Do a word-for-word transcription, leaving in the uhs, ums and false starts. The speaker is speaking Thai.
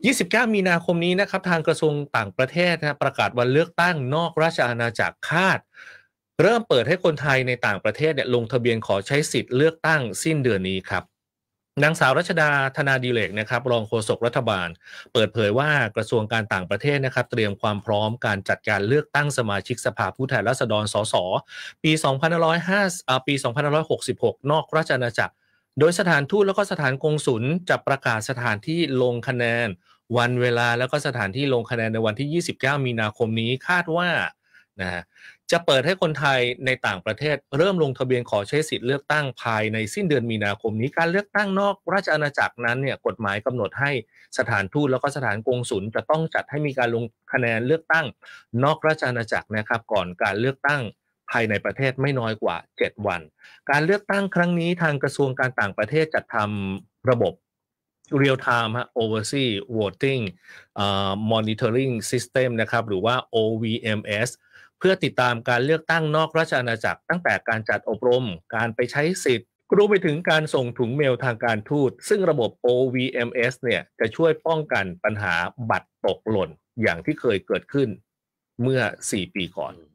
ยี่สิบเก้า มีนาคมนี้นะครับทางกระทรวงต่างประเทศนะประกาศวันเลือกตั้งนอกราชอาณาจักรคาดเริ่มเปิดให้คนไทยในต่างประเทศเนี่ยลงทะเบียนขอใช้สิทธิ์เลือกตั้งสิ้นเดือนนี้ครับนางสาวรัชดาธนาดิเรกนะครับรองโฆษกรัฐบาลเปิดเผยว่ากระทรวงการต่างประเทศนะครับเตรียมความพร้อมการจัดการเลือกตั้งสมาชิกสภาผู้แทนราษฎรสสปีสองพันห้าร้อยห้าอ่าปีสองพันห้าร้อยหกสิบหกนอกราชอาณาจักรโดยสถานทูตแล้วก็สถานกงสุลจะประกาศสถานที่ลงคะแนนวันเวลาแล้วก็สถานที่ลงคะแนนในวันที่ยี่สิบเก้ามีนาคมนี้คาดว่านะฮะจะเปิดให้คนไทยในต่างประเทศเริ่มลงทะเบียนขอใช้สิทธิ์เลือกตั้งภายในสิ้นเดือนมีนาคมนี้การเลือกตั้งนอกราชอาณาจักรนั้นเนี่ยกฎหมายกำหนดให้สถานทูตแล้วก็สถานกงสุลจะต้องจัดให้มีการลงคะแนนเลือกตั้งนอกราชอาณาจักรนะครับก่อนการเลือกตั้งภายในประเทศไม่น้อยกว่าเจ็ดวันการเลือกตั้งครั้งนี้ทางกระทรวงการต่างประเทศจัดทำระบบ Real Time Oversea Voting Monitoring System นะครับหรือว่า โอ วี เอ็ม เอส เพื่อติดตามการเลือกตั้งนอกราชอาณาจักรตั้งแต่การจัดอบรมการไปใช้สิทธิ์รวมไปถึงการส่งถุงเมลทางการทูตซึ่งระบบ โอ วี เอ็ม เอส เนี่ยจะช่วยป้องกันปัญหาบัตรตกหล่นอย่างที่เคยเกิดขึ้นเมื่อสี่ปีก่อน